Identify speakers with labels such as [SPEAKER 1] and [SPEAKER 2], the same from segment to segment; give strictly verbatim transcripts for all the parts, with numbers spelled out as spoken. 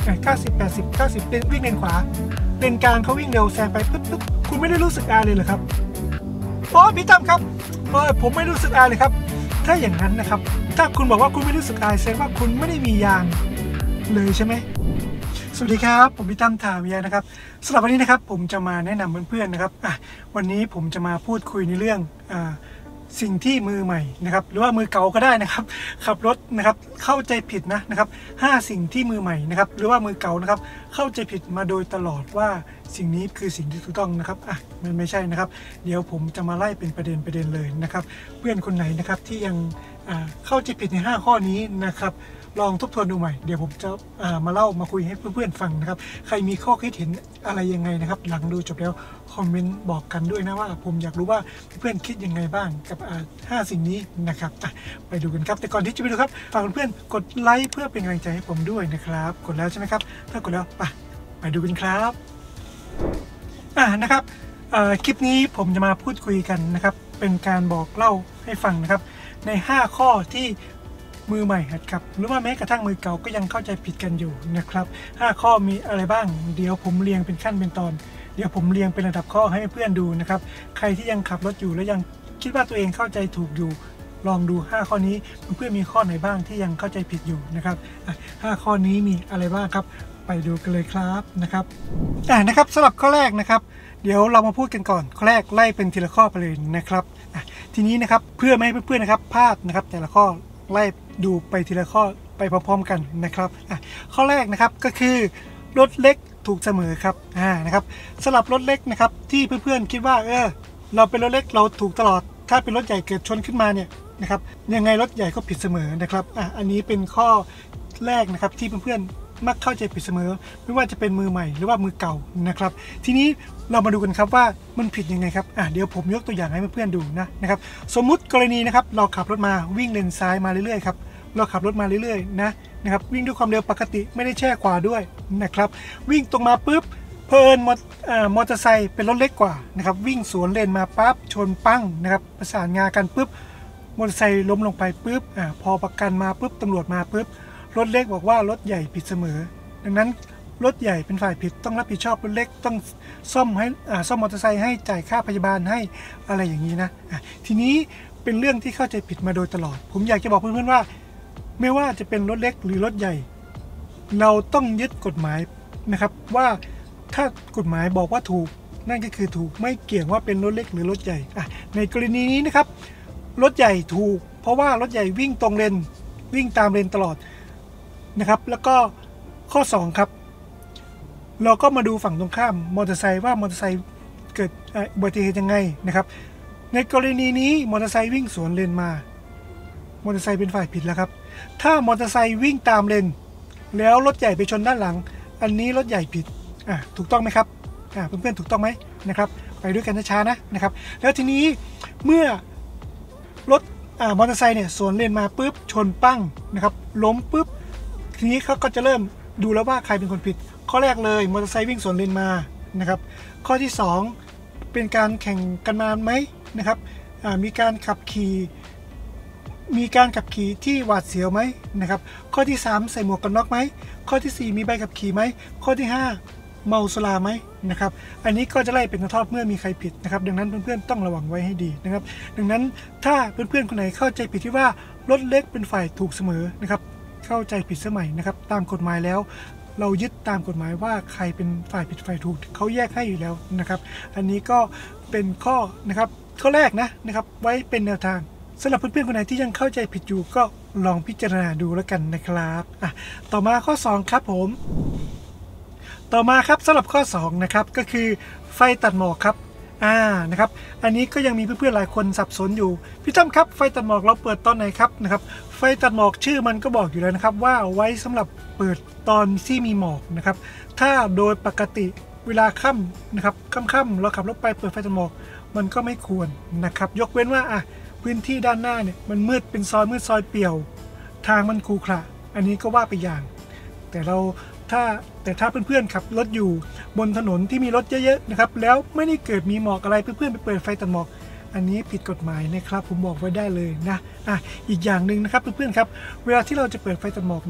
[SPEAKER 1] เก้าสิบ แปดสิบ เก้าสิบวิ่งเลนขวาเลนกลางเขาวิ่งเร็วแซงไปปึ๊บปึ๊บคุณไม่ได้รู้สึกอายเลยเหรอครับโอ้พี่ตั้มครับเออผมไม่รู้สึกอายเลยครับถ้าอย่างนั้นนะครับถ้าคุณบอกว่าคุณไม่รู้สึกอายแสดงว่าคุณไม่ได้มียางเลยใช่ไหมสวัสดีครับผมพี่ตั้มถาวิยานะครับสำหรับวันนี้นะครับผมจะมาแนะนำเพื่อนๆนะครับอ่ะวันนี้ผมจะมาพูดคุยในเรื่องอ่าสิ่งที่มือใหม่นะครับหรือว่ามือเก่าก็ได้นะครับขับรถนะครับเข้าใจผิดนะนะครับห้าสิ่งที่มือใหม่นะครับหรือว่ามือเก่านะครับเข้าใจผิดมาโดยตลอดว่าสิ่งนี้คือสิ่งที่ถูกต้องนะครับอ่ะมันไม่ใช่นะครับเดี๋ยวผมจะมาไล่เป็นประเด็นประเด็นเลยนะครับเพื่อนคนไหนนะครับที่ยังเข้าใจผิดในห้าข้อนี้นะครับลองทบทวนดูใหม่เดี๋ยวผมจะมาเล่ามาคุยให้เพื่อนๆฟังนะครับใครมีข้อคิดเห็นอะไรยังไงนะครับหลังดูจบแล้วคอมเมนต์บอกกันด้วยนะว่าผมอยากรู้ว่าเพื่อนๆคิดยังไงบ้างกับห้าสิ่งนี้นะครับไปดูกันครับแต่ก่อนที่จะไปดูครับฝากเพื่อนๆกดไลค์เพื่อเป็นกำลังใจให้ผมด้วยนะครับกดแล้วใช่ไหมครับถ้ากดแล้วไปไปดูกันครับอ่านะครับคลิปนี้ผมจะมาพูดคุยกันนะครับเป็นการบอกเล่าให้ฟังนะครับในห้าข้อที่มือใหม่หัดขับหรือว่าแม้กระทั่งมือเก่าก็ยังเข้าใจผิดกันอยู่นะครับห้าข้อมีอะไรบ้างเดี๋ยวผมเรียงเป็นขั้นเป็นตอนเดี๋ยวผมเรียงเป็นระดับข้อให้เพื่อนดูนะครับใครที่ยังขับรถอยู่และยังคิดว่าตัวเองเข้าใจถูกอยู่ลองดูห้าข้อนี้เพื่อนมีข้อไหนบ้างที่ยังเข้าใจผิดอยู่นะครับห้าข้อนี้มีอะไรบ้างครับไปดูกันเลยครับนะครับอ่านะครับสำหรับข้อแรกนะครับเดี๋ยวเรามาพูดกันก่อนข้อแรกไล่เป็นทีละข้อไปเลยนะครับทีนี้นะครับเพื่อไม่ให้เพื่อนๆนะครับพลาดนะครับแต่ละข้อไล่ดูไปทีละข้อไปพร้อมๆกันนะครับข้อแรกนะครับก็คือรถเล็กถูกเสมอครับอ่านะครับสำหรับรถเล็กนะครับที่เพื่อนๆคิดว่าเออเราเป็นรถเล็กเราถูกตลอดถ้าเป็นรถใหญ่เกิดชนขึ้นมาเนี่ยนะครับยังไงรถใหญ่ก็ผิดเสมอนะครับอ่ะอันนี้เป็นข้อแรกนะครับที่เพื่อนๆมักเข้าใจผิดเสมอไม่ว่าจะเป็นมือใหม่หรือว่ามือเก่านะครับทีนี้เรามาดูกันครับว่ามันผิดยังไงครับอ่ะเดี๋ยวผมยกตัวอย่างให้เพื่อนๆดูนะนะครับสมมุติกรณีนะครับเราขับรถมาวิ่งเลนซ้ายมาเรื่อยๆครับเราขับรถมาเรื่อยๆนะนะครับวิ่งด้วยความเร็วปกติไม่ได้แช่ขวาด้วยนะครับวิ่งตรงมาปุ๊บเพลินมอเตอร์ไซค์เป็นรถเล็กกว่านะครับวิ่งสวนเลนมาปั๊บชนปั้งนะครับประสานงากันปุ๊บมอเตอร์ไซค์ล้มลงไปปุ๊บอ่าพอประกันมาปุ๊บตำรวจมาปุ๊บรถเล็กบอกว่ารถใหญ่ผิดเสมอดังนั้นรถใหญ่เป็นฝ่ายผิดต้องรับผิดชอบรถเล็กต้องซ่อมให้อ่าซ่อมมอเตอร์ไซค์ให้จ่ายค่าพยาบาลให้อะไรอย่างนี้นะอ่ะทีนี้เป็นเรื่องที่เข้าใจผิดมาโดยตลอดผมอยากจะบอกเพื่อนๆว่าไม่ว่าจะเป็นรถเล็กหรือรถใหญ่เราต้องยึดกฎหมายนะครับว่าถ้ากฎหมายบอกว่าถูกนั่นก็คือถูกไม่เกี่ยงว่าเป็นรถเล็กหรือรถใหญ่อ่ะในกรณีนี้นะครับรถใหญ่ถูกเพราะว่ารถใหญ่วิ่งตรงเลนวิ่งตามเลนตลอดนะครับแล้วก็ข้อสองครับเราก็มาดูฝั่งตรงข้ามมอเตอร์ไซค์ว่ามอเตอร์ไซค์เกิดอุบัติเหตุยังไงนะครับในกรณีนี้มอเตอร์ไซค์วิ่งสวนเลนมามอเตอร์ไซค์เป็นฝ่ายผิดแล้วครับถ้ามอเตอร์ไซค์วิ่งตามเลนแล้วรถใหญ่ไปชนด้านหลังอันนี้รถใหญ่ผิดอ่ะถูกต้องไหมครับอ่ะเพื่อนๆถูกต้องไหมนะครับไปด้วยกันช้าๆนะนะครับแล้วทีนี้เมื่อรถอ่ามอเตอร์ไซค์เนี่ยสวนเลนมาปุ๊บชนปั้งนะครับล้มปุ๊บทีนี้เขาก็จะเริ่มดูแล้วว่าใครเป็นคนผิดข้อแรกเลยมอเตอร์ไซค์วิ่งสวนเลนมานะครับข้อที่สองเป็นการแข่งกันมาไหมนะครับมีการขับขี่มีการขับขี่ที่หวาดเสียวไหมนะครับข้อที่สามใส่หมวกกันน็อกไหมข้อที่สี่มีใบขับขี่ไหมข้อที่ห้าเมาสุราไหมนะครับอันนี้ก็จะไล่เป็นทอดเมื่อมีใครผิดนะครับดังนั้นเพื่อนๆต้องระวังไว้ให้ดีนะครับดังนั้นถ้าเพื่อนๆคนไหนเข้าใจผิดที่ว่ารถเล็กเป็นฝ่ายถูกเสมอนะครับเข้าใจผิดสมัยนะครับตามกฎหมายแล้วเรายึดตามกฎหมายว่าใครเป็นฝ่ายผิดฝ่ายถูกเขาแยกให้อยู่แล้วนะครับอันนี้ก็เป็นข้อนะครับข้อแรกนะนะครับไว้เป็นแนวทางสำหรับเพื่อนๆคนไหนที่ยังเข้าใจผิดอยู่ก็ลองพิจารณาดูแล้วกันนะครับอ่ะต่อมาข้อสองครับผมต่อมาครับสำหรับข้อสองนะครับก็คือไฟตัดหมอกครับอ่านะครับอันนี้ก็ยังมีเพื่อนๆหลายคนสับสนอยู่พี่ตั้มครับไฟตัดหมอกเราเปิดตอนไหนครับนะครับไฟตัดหมอกชื่อมันก็บอกอยู่แล้วนะครับว่าไว้สำหรับเปิดตอนที่มีหมอกนะครับถ้าโดยปกติเวลาค่ำนะครับค่ำๆเราขับรถไปเปิดไฟตัดหมอกมันก็ไม่ควรนะครับยกเว้นว่าอ่ะพื้นที่ด้านหน้าเนี่ยมันมืดเป็นซอยมืดซอยเปี่ยวทางมันขรุขระอันนี้ก็ว่าไปอย่างแต่เราถ้าแต่ถ้าเพื่อนๆขับรถอยู่บนถนนที่มีรถเยอะๆนะครับแล้วไม่ได้เกิดมีหมอกอะไรเพื่อนๆไปเปิดไฟตัดหมอกอันนี้ผิดกฎหมายนะครับผมบอกไว้ได้เลยนะอ่ะอีกอย่างหนึ่งนะครับเพื่อนๆครับเวลาที่เราจะเปิดไฟตัดหมอกนะ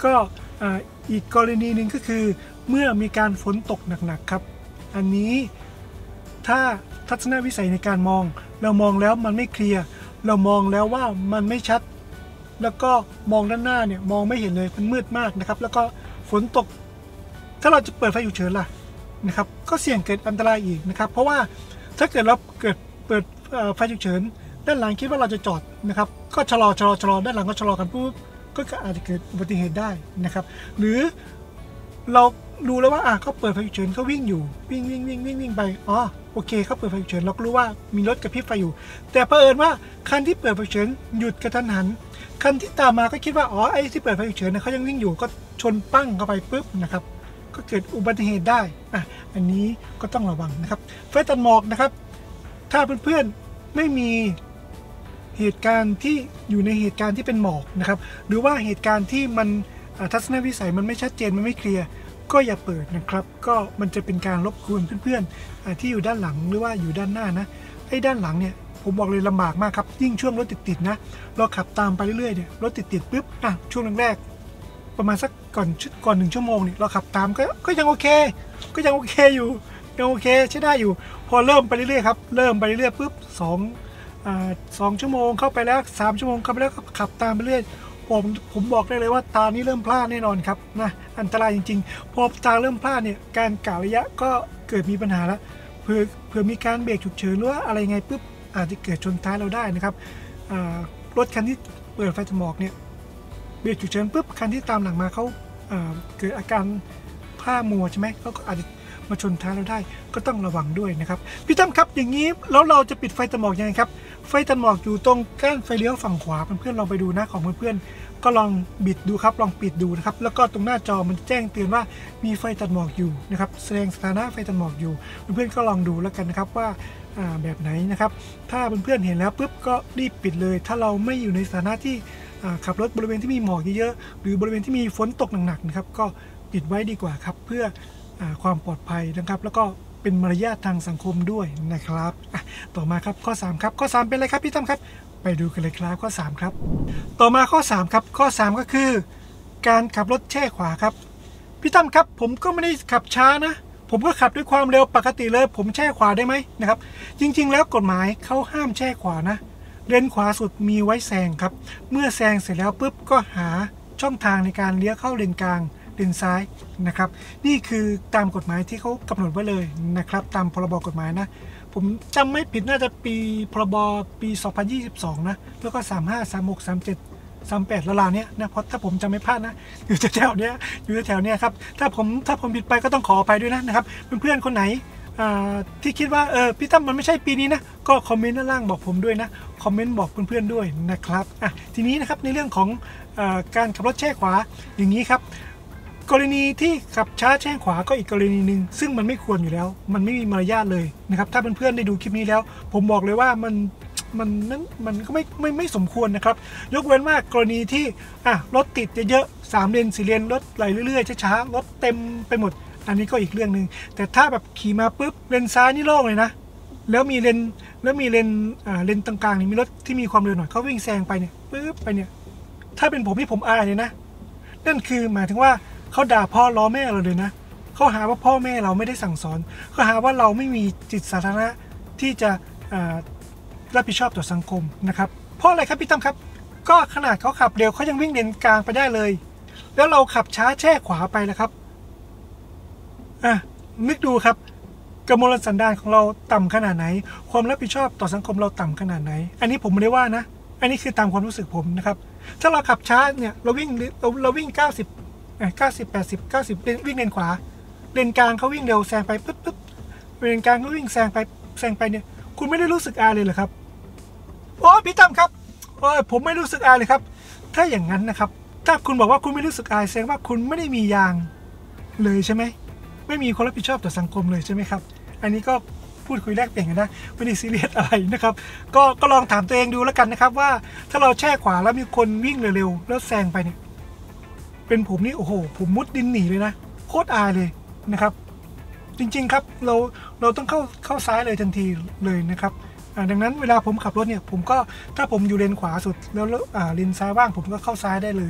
[SPEAKER 1] ก็อีกกรณีหนึ่งก็คือเมื่อมีการฝนตกหนักๆครับอันนี้ถ้าทัศนวิสัยในการมองเรามองแล้วมันไม่เคลียร์เรามองแล้วว่ามันไม่ชัดแล้วก็มองด้านหน้าเนี่ยมองไม่เห็นเลยมันมืดมากนะครับแล้วก็ฝนตกถ้าเราจะเปิดไฟฉุกเฉินล่ะนะครับก็เสี่ยงเกิดอันตรายอีกนะครับเพราะว่าถ้าเกิดเราเกิดเปิดไฟฉุกเฉินด้านหลังคิดว่าเราจะจอดนะครับก็ชะลอชะลอชะลอด้านหลังก็ชะลอกันปุ๊บก็อาจจะเกิดอุบัติเหตุได้นะครับหรือเราดูแล้วว่าอ่ะเขาเปิดไฟฉุกเฉินเขาวิ่งอยู่วิ่งวิ่งวิ่งวิ่งวิ่งไปอ๋อโอเคเขาเปิดไฟฉุกเฉินเราก็รู้ว่ามีรถกระพริบไฟอยู่แต่เผอิญว่าคันที่เปิดไฟฉุกเฉินหยุดกระทันหันคันที่ตามมาก็คิดว่าอ๋อไอ้ที่เปิดไฟฉุกเฉินนะเขายังวิ่งอยู่ก็ชนปั้งเข้าไปปุ๊บนะครับก็เกิดอุบัติเหตุได้อ่ะอันนี้ก็ต้องระวังนะครับไฟตัดหมอกนะครับถ้าเพื่อนๆไม่มีเหตุการณ์ที่อยู่ในเหตุการณ์ที่เป็นหมอกนะครับหรือว่าเหตุการณ์ที่มันทัศนวิสัยมันไม่ชัดเจนมันไม่เคลียร์ก็อย่าเปิดนะครับก็มันจะเป็นการรบกวนเพื่อนๆที่อยู่ด้านหลังหรือว่าอยู่ด้านหน้านะไอ้ด้านหลังเนี่ยผมบอกเลยลำบากมากครับยิ่งช่วงรถติดๆนะเราขับตามไปเรื่อยๆเนี่ยรถติดๆปุ๊บอ่ะช่วงแรกๆประมาณสักก่อนก่อนหนึ่งชั่วโมงเนี่ยเราขับตามก็ก็ยังโอเคก็ยังโอเคอยู่ยังโอเคใช้ได้อยู่พอเริ่มไปเรื่อยๆครับเริ่มไปเรื่อยๆปุ๊บสองอ่าสองชั่วโมงเข้าไปแล้วสามชั่วโมงเข้าไปแล้วขับตามไปเรื่อยผมผมบอกได้เลยว่าตานี้เริ่มพลาดแน่นอนครับนะอันตรายจริงๆพอตาเริ่มพลาดเนี่ยการกะระยะก็เกิดมีปัญหาแล้วเผื่อเผื่อมีการเบรกฉุกเฉินหรือว่าอะไรไงปุ๊บอาจจะเกิดชนท้ายเราได้นะครับรถคันที่เปิดไฟตัดหมอกเนี่ยเบรกฉุกเฉินปุ๊บคันที่ตามหลังมาเขาเกิดอาการพลาดมัวใช่ไหมเขาก็อาจจะมาชนท้ายเราได้ก็ต้องระวังด้วยนะครับพี่ตั้มครับอย่างนี้แล้วเราจะปิดไฟตัดหมอกยังไงครับไฟตัดหมอกอยู่ตรงก้านไฟเลี้ยวฝั่งขวาเพื่อนๆลองไปดูนะของเพื่อนๆก็ลองบิดดูครับลองปิดดูนะครับแล้วก็ตรงหน้าจอมันแจ้งเตือนว่ามีไฟตัดหมอกอยู่นะครับแสดงสถานะไฟตัดหมอกอยู่เพื่อนๆก็ลองดูแล้วกันนะครับว่าแบบไหนนะครับถ้าเพื่อนๆเห็นแล้วปุ๊บก็รีบปิดเลยถ้าเราไม่อยู่ในสถานะที่ขับรถบริเวณที่มีหมอกเยอะๆหรือบริเวณที่มีฝนตกหนักๆนะครับก็ปิดไว้ดีกว่าครับเพื่อความปลอดภัยนะครับแล้วก็เป็นมารยาททางสังคมด้วยนะครับต่อมาครับข้อสามครับข้อสามเป็นอะไรครับพี่ตั้มครับไปดูกันเลยครับข้อสามครับต่อมาข้อสามครับข้อสามก็คือการขับรถแช่ขวาครับพี่ตั้มครับผมก็ไม่ได้ขับช้านะผมก็ขับด้วยความเร็วปกติเลยผมแช่ขวาได้ไหมนะครับจริงๆแล้วกฎหมายเขาห้ามแช่ขวานะเลนขวาสุดมีไว้แซงครับเมื่อแซงเสร็จแล้วปุ๊บก็หาช่องทางในการเลี้ยวเข้าเลนกลางเลนซ้ายนะครับนี่คือตามกฎหมายที่เขากำหนดไว้เลยนะครับตามพรบกฎหมายนะผมจำไม่ผิดน่าจะปีพรบปีสองพันยี่สิบสองนะแล้วก็สามห้า สามหก สามเจ็ด สามแปดละลาเนี้ยนะเพราะถ้าผมจำไม่พลาดนะอยู่แถวๆเนี้ยอยู่แถวๆเนี้ยครับถ้าผมถ้าผมผิดไปก็ต้องขออภัยด้วยนะนะครับเพื่อนๆคนไหนที่คิดว่าเออพี่ตั้มมันไม่ใช่ปีนี้นะก็คอมเมนต์ด้านล่างบอกผมด้วยนะคอมเมนต์บอกเพื่อนๆด้วยนะครับอ่ะทีนี้นะครับในเรื่องของการขับรถแช่ขวาอย่างนี้ครับกรณีที่ขับช้าแช่ขวาก็อีกกรณีหนึ่งซึ่งมันไม่ควรอยู่แล้วมันไม่มีมารยาทเลยนะครับถ้าเพื่อนๆได้ดูคลิปนี้แล้วผมบอกเลยว่ามันมันนั้นมันก็ไม่ไม่ไม่สมควรนะครับยกเว้นว่ากรณีที่อ่ะรถติดเยอะๆสามเลนสี่เลนรถไหลเรื่อยๆช้าๆรถเต็มไปหมดอันนี้ก็อีกเรื่องหนึ่งแต่ถ้าแบบขี่มาปุ๊บเลนซ้ายนี่โล่งเลยนะแล้วมีเลนแล้วมีเลนอ่าเลนตรงกลางนี่มีรถที่มีความเร็วหน่อยเขาวิ่งแซงไปเนี่ยปุ๊บไปเนี่ยถ้าเป็นผมที่ผมอายเลยนะนั่นคือหมายถึงว่าเขาด่าพ่อล้อแม่เราเลยนะเขาหาว่าพ่อแม่เราไม่ได้สั่งสอนเขาหาว่าเราไม่มีจิตสาธารณะที่จะรับผิดชอบต่อสังคมนะครับเพราะอะไรครับพี่ตั้มครับก็ขนาดเขาขับเร็วเขายังวิ่งเลนกลางไปได้เลยแล้วเราขับช้าแช่ขวาไปแล้วครับอ่ะนึกดูครับกมลสันดานของเราต่ำขนาดไหนความรับผิดชอบต่อสังคมเราต่ำขนาดไหนอันนี้ผมไม่ได้ว่านะอันนี้คือตามความรู้สึกผมนะครับถ้าเราขับช้าเนี่ยเราวิ่งเราเราวิ่งเก้าสิบเก้าสิบ แปดสิบ เก้าสิบวิ่งเลนขวาเลนกลางเขาวิ่งเร็วแซงไปปึ๊บปึ๊บเลนกลางเขาวิ่งแซงไปแซงไปเนี่ยคุณไม่ได้รู้สึกอายเลยเหรอครับโอ้พี่ตั้มครับโอ้ผมไม่รู้สึกอายเลยครับถ้าอย่างนั้นนะครับถ้าคุณบอกว่าคุณไม่รู้สึกอายแสดงว่าคุณไม่ได้มียางเลยใช่ไหมไม่มีความรับผิดชอบต่อสังคมเลยใช่ไหมครับอันนี้ก็พูดคุยแลกเปลี่ยนกันนะไม่ได้ซีเรียสอะไรนะครับก็ก็ลองถามตัวเองดูแล้วกันนะครับว่าถ้าเราแช่ขวาแล้วมีคนวิ่งเร็วๆแล้วแซงไปเนี่ยเป็นผมนี่โอ้โหผมมุดดินหนีเลยนะโคตรอายเลยนะครับจริงๆครับเราเราต้องเข้าเข้าซ้ายเลยทันทีเลยนะครับดังนั้นเวลาผมขับรถเนี่ยผมก็ถ้าผมอยู่เลนขวาสุดแล้วเลนซ้ายว่างผมก็เข้าซ้ายได้เลย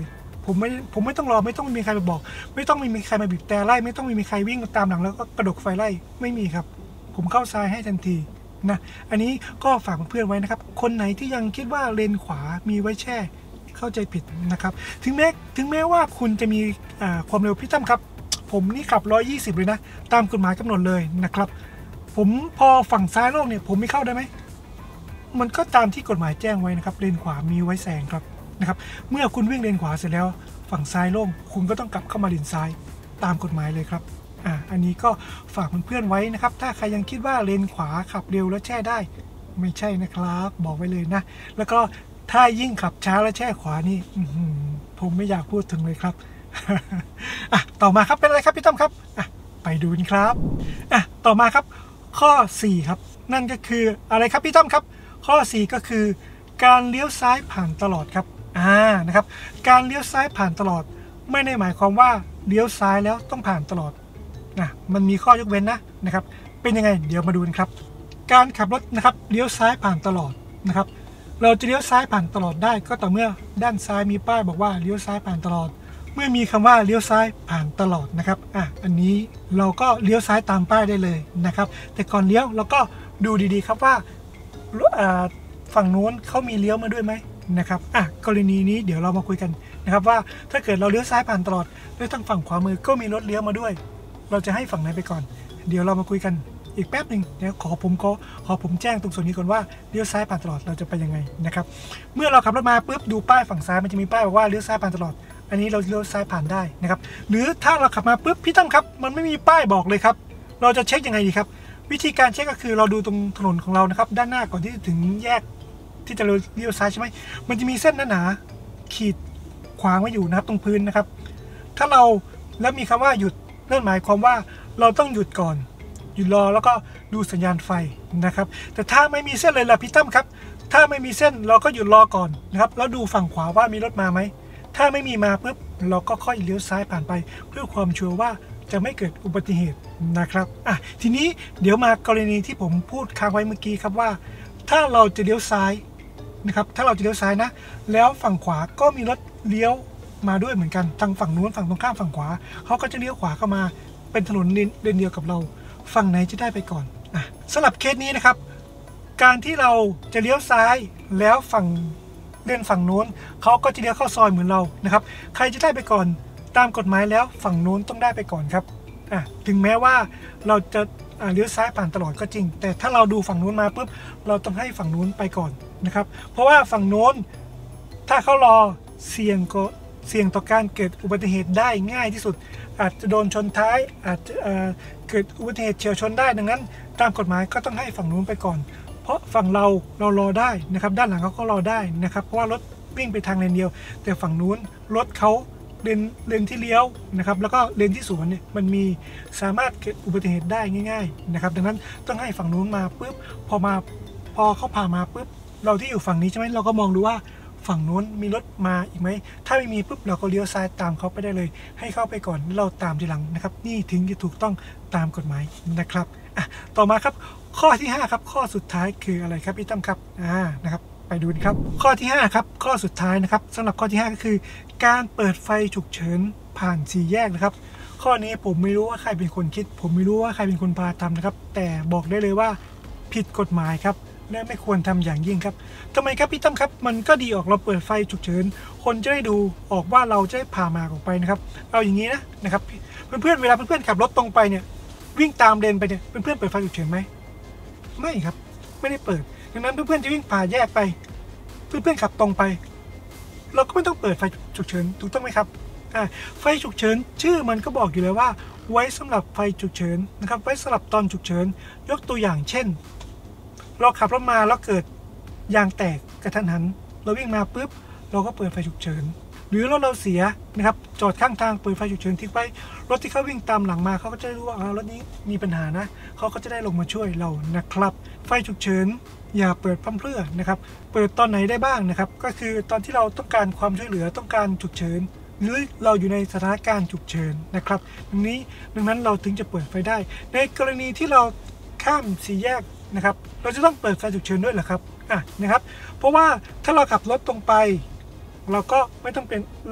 [SPEAKER 1] ผมไม่ผมไม่ต้องรอไม่ต้องมีใครมาบอกไม่ต้องมีใครมาบีบแต่ไล่ไม่ต้องมีใครวิ่งตามหลังแล้วก็กระดกไฟไล่ไม่มีครับผมเข้าซ้ายให้ทันทีนะอันนี้ก็ฝากเพื่อนไว้นะครับคนไหนที่ยังคิดว่าเลนขวามีไว้แช่เข้าใจผิดนะครับถึงแม้ถึงแม้ว่าคุณจะมีความเร็วพี่ตั้มครับผมนี่ขับหนึ่งร้อยยี่สิบเลยนะตามกฎหมายกำหนดเลยนะครับผมพอฝั่งซ้ายโล่งเนี่ยผมไม่เข้าได้ไหมมันก็ตามที่กฎหมายแจ้งไว้นะครับเลนขวามีไว้แซงครับนะครับเมื่อคุณวิ่งเลนขวาเสร็จแล้วฝั่งซ้ายโล่งคุณก็ต้องกลับเข้ามาเลนซ้ายตามกฎหมายเลยครับอ่าอันนี้ก็ฝากเพื่อนๆไว้นะครับถ้าใครยังคิดว่าเลนขวาขับเร็วแล้วแช่ได้ไม่ใช่นะครับบอกไว้เลยนะแล้วก็ถ้ายิ่งขับช้าแล้วแช่ขวานี่ผมไม่อยากพูดถึงเลยครับอ่ะต่อมาครับเป็นอะไรครับพี่ตั้มครับอ่ะไปดูกันครับอ่ะต่อมาครับข้อสี่ครับนั่นก็คืออะไรครับพี่ตั้มครับข้อสี่ก็คือการเลี้ยวซ้ายผ่านตลอดครับอ่านะครับการเลี้ยวซ้ายผ่านตลอดไม่ได้หมายความว่าเลี้ยวซ้ายแล้วต้องผ่านตลอดนะมันมีข้อยกเว้นนะนะครับเป็นยังไงเดี๋ยวมาดูกันครับการขับรถนะครับเลี้ยวซ้ายผ่านตลอดนะครับเราจะเลี้ยวซ้ายผ่านตลอดได้ก็ต่อเมื่อด้านซ้ายมีป้ายบอกว่าเลี้ยวซ้ายผ่านตลอดเมื่อมีคำว่าเลี้ยวซ้ายผ่านตลอดนะครับอ่ะอันนี้เราก็เลี้ยวซ้ายตามป้ายได้เลยนะครับแต่ก่อนเลี้ยวเราก็ดูดีๆครับว่าฝั่งนู้นเขามีเลี้ยวมาด้วยไหมนะครับอ่ะกรณีนี้เดี๋ยวเรามาคุยกันนะครับว่าถ้าเกิดเราเลี้ยวซ้ายผ่านตลอดแล้วทางฝั่งขวามือก็มีรถเลี้ยวมาด้วยเราจะให้ฝั่งไหนไปก่อนเดี๋ยวเรามาคุยกันอีกแป๊บหนึ่งเดี๋ยวขอผมขอขอผมแจ้งตรงส่วนนี้ก่อนว่าเลี้ยวซ้ายผ่านตลอดเราจะไปยังไงนะครับเมื่อเราขับรถมาปุ๊บดูป้ายฝั่งซ้ายมันจะมีป้ายบอกว่าเลี้ยวซ้ายผ่านตลอดอันนี้เราเลี้ยวซ้ายผ่านได้นะครับหรือถ้าเราขับมาปุ๊บพี่ตั้มครับมันไม่มีป้ายบอกเลยครับเราจะเช็คยังไงดีครับวิธีการเช็คก็คือเราดูตรงถนนของเรานะครับด้านหน้าก่อนที่จะถึงแยกที่จะเลี้ยวซ้ายใช่ไหมมันจะมีเส้นหนาๆขีดขวางไว้อยู่นะครับตรงพื้นนะครับถ้าเราแล้วมีคำว่าหยุดนั่นหมายความว่าเราต้องหยุดก่อนหยุดรอแล้วก็ดูสัญญาณไฟนะครับแต่ถ้าไม่มีเส้นเลยล่ะพี่ตั้มครับถ้าไม่มีเส้นเราก็หยุดรอก่อนนะครับแล้วดูฝั่งขวาว่ามีรถมาไหมถ้าไม่มีมาปุ๊บเราก็ค่อยเลี้ยวซ้ายผ่านไปเพื่อความชัวร์ว่าจะไม่เกิดอุบัติเหตุนะครับอ่ะทีนี้เดี๋ยวมากรณีที่ผมพูดค้างไว้เมื่อกี้ครับว่าถ้าเราจะเลี้ยวซ้ายนะครับถ้าเราจะเลี้ยวซ้ายนะแล้วฝั่งขวาก็มีรถเลี้ยวมาด้วยเหมือนกันทางฝั่งนู้นฝั่งตรงข้ามฝั่งขวาเขาก็จะเลี้ยวขวาเข้ามาเป็นถนนเลนเดียวกับเราฝั่งไหนจะได้ไปก่อนอ่ะสำหรับเคสนี้นะครับการที่เราจะเลี้ยวซ้ายแล้วฝั่งเลนฝั่งโน้นเขาก็จะเลี้ยวเข้าซอยเหมือนเรานะครับใครจะได้ไปก่อนตามกฎหมายแล้วฝั่งโน้นต้องได้ไปก่อนครับอ่ะถึงแม้ว่าเราจะเลี้ยวซ้ายผ่านตลอดก็จริงแต่ถ้าเราดูฝั่งโน้นมาปุ๊บเราต้องให้ฝั่งโน้นไปก่อนนะครับเพราะว่าฝั่งโน้นถ้าเขารอเสี่ยงก็เสี่ยงต่อการเกิดอุบัติเหตุได้ง่ายที่สุดอาจจะโดนชนท้ายอาจจะเอ่อเกิดอุบัติเหตุเฉียวชนได้ดังนั้นตามกฎหมายก็ต้องให้ฝั่งนู้นไปก่อนเพราะฝั่งเราเรารอได้นะครับด้านหลังเขาก็รอได้นะครับเพราะว่ารถวิ่งไปทางเลนเดียวแต่ฝั่งนู้นรถเขาเลนเลนที่เลี้ยวนะครับแล้วก็เลนที่สวนเนี่ยมันมีสามารถเกิดอุบัติเหตุได้ง่ายๆนะครับดังนั้นต้องให้ฝั่งนู้นมาปุ๊บพอมาพอเขาพามาปุ๊บเราที่อยู่ฝั่งนี้ใช่ไหมเราก็มองดูว่าฝั่งนู้นมีรถมาอีกไหมถ้าไม่มีปุ๊บเราก็เลี้ยวซ้ายตามเขาไปได้เลยให้เข้าไปก่อนเราตามทีหลังนะครับนี่ถึงจะถูกต้องตามกฎหมายนะครับอ่ะต่อมาครับข้อที่ห้าครับข้อสุดท้ายคืออะไรครับพี่ตั้มครับอ่านะครับไปดูครับข้อที่ห้าครับข้อสุดท้ายนะครับสำหรับข้อที่ห้าก็คือการเปิดไฟฉุกเฉินผ่านสี่แยกนะครับข้อนี้ผมไม่รู้ว่าใครเป็นคนคิดผมไม่รู้ว่าใครเป็นคนพาทำนะครับแต่บอกได้เลยว่าผิดกฎหมายครับและไม่ควรทำอย่างยิ่งครับทำไมครับพี่ตั้มครับมันก็ดีออกเราเปิดไฟฉุกเฉินคนจะได้ดูออกว่าเราจะได้พามาออกไปนะครับเอาอย่างนี้นะนะครับเพื่อนๆเวลาเพื่อนๆขับรถตรงไปเนี่ยวิ่งตามเลนไปเนี่ยเพื่อนๆเปิดไฟฉุกเฉินไหมไม่ครับไม่ได้เปิดดังนั้นเพื่อนๆจะวิ่งผ่าแยกไปเพื่อนๆขับตรงไปเราก็ไม่ต้องเปิดไฟฉุกเฉินถูกต้องไหมครับอ่าไฟฉุกเฉินชื่อมันก็บอกอยู่เลยว่าไว้สำหรับไฟฉุกเฉินนะครับไว้สำหรับตอนฉุกเฉินยกตัวอย่างเช่นเราขับรถมาแล้วเกิดยางแตกกระทันหันเราวิ่งมาปุ๊บเราก็เปิดไฟฉุกเฉินหรือรถเราเสียนะครับจอดข้างทางเปิดไฟฉุกเฉินทิ้งไว้รถที่เขาวิ่งตามหลังมาเขาก็จะรู้ว่ารถนี้มีปัญหานะเขาก็จะได้ลงมาช่วยเรานะครับไฟฉุกเฉินอย่าเปิดพร่ำเพรื่อนะครับเปิดตอนไหนได้บ้างนะครับก็คือตอนที่เราต้องการความช่วยเหลือต้องการฉุกเฉินหรือเราอยู่ในสถานการณ์ฉุกเฉินนะครับดังนี้ดังนั้นเราถึงจะเปิดไฟได้ในกรณีที่เราข้ามสี่แยกนะครับเราจะต้องเปิดไฟฉุกเฉินด้วยเหรอครับอ่ะนะครับเพราะว่าถ้าเราขับรถตรงไปเราก็ไม่ต้องเป็นเรา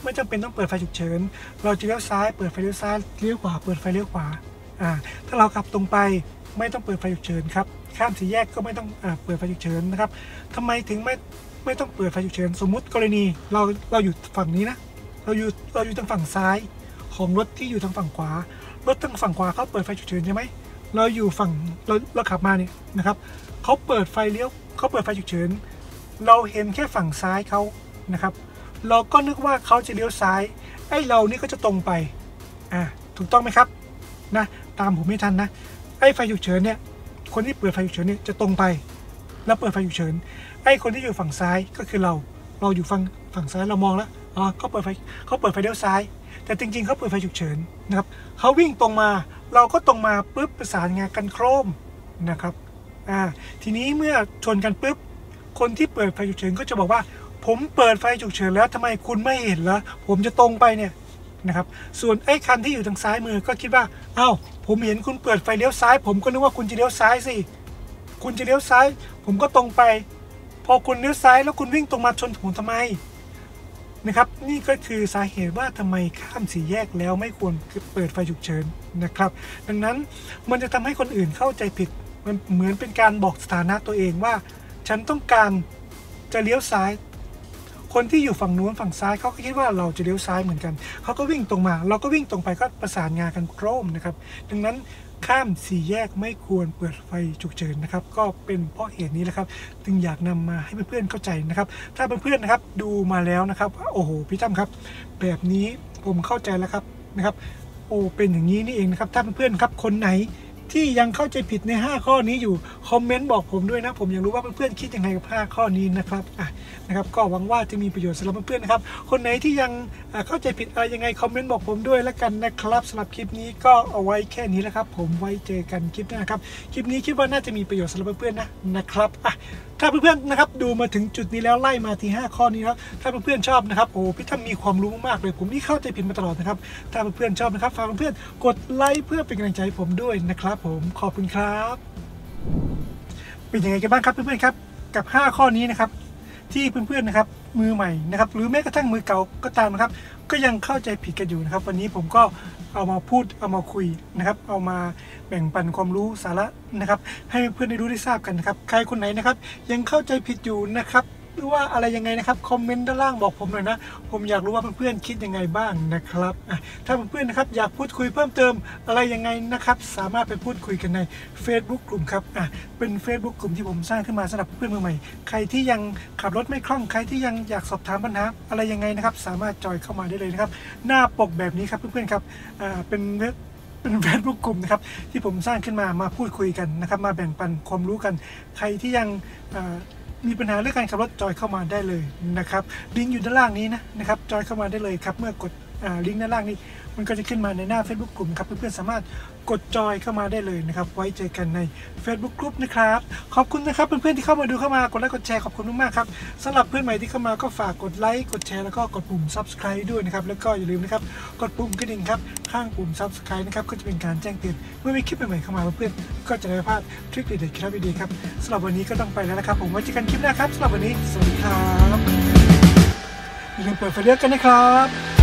[SPEAKER 1] ไม่จำเป็นต้องเปิดไฟฉุกเฉินเราจะเลี้ยวซ้ายเปิดไฟเลี้ยวซ้ายเลี้ยวขวาเปิดไฟเลี้ยวขวาอ่าถ้าเราขับตรงไปไม่ต้องเปิดไฟฉุกเฉินครับข้ามสี่แยกก็ไม่ต้องอ่าเปิดไฟฉุกเฉินนะครับทำไมถึงไม่ไม่ต้องเปิดไฟฉุกเฉินสมมุติกรณีเราเราอยู่ฝั่งนี้นะเราอยู่เราอยู่ทางฝั่งซ้ายของรถที่อยู่ทางฝั่งขวารถทางฝั่งขวาเขาเปิดไฟฉุกเฉินใช่ไหมเราอยู่ฝั่งเราเราขับมาเนี่ยนะครับเขาเปิดไฟเลี้ยวเขาเปิดไฟฉุกเฉินเราเห็นแค่ฝั่งซ้ายเขานะครับเราก็นึกว่าเขาจะเลี้ยวซ้ายไอ้เรานี่ก็จะตรงไปอ่าถูกต้องไหมครับนะตามผมไม่ทันนะไอ้ไฟฉุกเฉินเนี่ยคนที่เปิดไฟฉุกเฉินเนี่ยจะตรงไปแล้วเปิดไฟฉุกเฉินไอ้คนที่อยู่ฝั่งซ้ายก็คือเราเราอยู่ฝั่งฝั่งซ้ายเรามองแล้วอ๋อเขาเปิดไฟเขาเปิดไฟเลี้ยวซ้ายแต่จริงๆเขาเปิดไฟฉุกเฉินนะครับเขาวิ่งตรงมาเราก็ตรงมาปุ๊บประสานงานกันโครมนะครับอ่าทีนี้เมื่อชนกันปุ๊บคนที่เปิดไฟฉุกเฉินก็จะบอกว่าผมเปิดไฟฉุกเฉินแล้วทำไมคุณไม่เห็นล่ะผมจะตรงไปเนี่ยนะครับส่วนไอ้คันที่อยู่ทางซ้ายมือก็คิดว่าอ้าวผมเห็นคุณเปิดไฟเลี้ยวซ้ายผมก็นึกว่าคุณจะเลี้ยวซ้ายสิคุณจะเลี้ยวซ้ายผมก็ตรงไปพอคุณเลี้ยวซ้ายแล้วคุณวิ่งตรงมาชนผมทำไมนะครับนี่ก็คือสาเหตุว่าทำไมข้ามสี่แยกแล้วไม่ควรเปิดไฟฉุกเฉินนะครับดังนั้นมันจะทำให้คนอื่นเข้าใจผิดมันเหมือนเป็นการบอกสถานะตัวเองว่าฉันต้องการจะเลี้ยวซ้ายคนที่อยู่ฝั่งนู้นฝั่งซ้ายเขาก็คิดว่าเราจะเลี้ยวซ้ายเหมือนกันเขาก็วิ่งตรงมาเราก็วิ่งตรงไปก็ประสานงานกันโครมนะครับดังนั้นข้ามสี่แยกไม่ควรเปิดไฟฉุกเฉินนะครับก็เป็นเพราะเหตุนี้แหละครับจึงอยากนำมาให้เพื่อนๆเข้าใจนะครับถ้าเพื่อนๆนะครับดูมาแล้วนะครับโอ้โหพี่ตั้มครับแบบนี้ผมเข้าใจแล้วครับนะครับโอ้เป็นอย่างนี้นี่เองนะครับถ้าเพื่อนๆครับคนไหนที่ยังเข้าใจผิดในห้าข้อนี้อยู่คอมเมนต์บอกผมด้วยนะผมอยากรู้ว่าเพื่อนๆคิดยังไงกับห้าข้อนี้นะครับอ่ะนะครับก็หวังว่าจะมีประโยชน์สำหรับเพื่อนๆนะครับคนไหนที่ยังเข้าใจผิดอะไรยังไงคอมเมนต์บอกผมด้วยแล้วกันนะครับสำหรับคลิปนี้ก็เอาไว้แค่นี้แล้วครับผมไว้เจอกันคลิปหน้าครับคลิปนี้คิดว่าน่าจะมีประโยชน์สำหรับเพื่อนๆนะนะครับอ่ะถ้าเพื่อนๆนะครับดูมาถึงจุดนี้แล้วไล่มาที่ห้าข้อนี้แล้วถ้าเพื่อนๆชอบนะครับโอ้พี่ตั้มมีความรู้มากเลยผมนี่เข้าใจผิดมาตลอดนะครับถ้าเพื่อนๆชอบนะครับฝากเพื่อนๆกดไลค์เพื่อเป็นกำลังใจผมด้วยนะครับผมขอบคุณครับเป็นยังไงกันบ้างครับเพื่อนๆครับกับห้าข้อนี้นะครับที่เพื่อนๆนะครับมือใหม่นะครับหรือแม้กระทั่งมือเก่าก็ตามนะครับก็ยังเข้าใจผิดกันอยู่นะครับวันนี้ผมก็เอามาพูดเอามาคุยนะครับเอามาแบ่งปันความรู้สาระนะครับให้เพื่อนได้รู้ได้ทราบกันนะครับใครคนไหนนะครับยังเข้าใจผิดอยู่นะครับหรือว่าอะไรยังไงนะครับคอมเมนต์ด้านล่างบอกผมหน่อยนะผมอยากรู้ว่าเพื่อนๆคิดยังไงบ้างนะครับถ้าเพื่อนๆนะครับอยากพูดคุยเพิ่มเติมอะไรยังไงนะครับสามารถไปพูดคุยกันใน Facebook กลุ่มครับอ่ะเป็น Facebook กลุ่มที่ผมสร้างขึ้นมาสำหรับเพื่อนมือใหม่ใครที่ยังขับรถไม่คล่องใครที่ยังอยากสอบถามปัญหาอะไรยังไงนะครับสามารถจอยเข้ามาได้เลยนะครับหน้าปกแบบนี้ครับเพื่อนๆครับอ่าเป็นเป็นเฟซบุ๊กกลุ่มนะครับที่ผมสร้างขึ้นมามาพูดคุยกันนะครับมาแบ่งปันความรู้กันใครที่ยังมีปัญหาเรื่องการขับรถจอยเข้ามาได้เลยนะครับลิงก์อยู่ด้านล่างนี้นะนะครับจอยเข้ามาได้เลยครับเมื่อกดลิงก์ด้านล่างนี้มันก็จะขึ้นมาในหน้า Facebook กลุ่มครับเพื่อนๆสามารถกดจอยเข้ามาได้เลยนะครับไว้เจอกันใน Facebook กลุ่มนะครับขอบคุณนะครับเพื่อนๆที่เข้ามาดูเข้ามากดไลค์กดแชร์ขอบคุณมากๆครับสำหรับเพื่อนใหม่ที่เข้ามาก็ฝากกดไลค์กดแชร์แล้วก็กดปุ่ม ซับสไครบ์ ด้วยนะครับแล้วก็อย่าลืมนะครับกดปุ่มกระดิ่งครับข้างปุ่ม ซับสไครบ์ นะครับก็จะเป็นการแจ้งเตือนเมื่อมีคลิปใหม่ๆเข้ามาเพื่อนๆก็จะได้ไม่พลาดทริคเด็ดๆครับดีๆครับสำหรับวันนี้ก็ต้องไปแล้วนะครับผมไว้เจอกันคลิปหน้าครับสำหรับวันนี้สวัสดีครับอย่าลืมเปิดไฟเลี้ยวกันนะครับ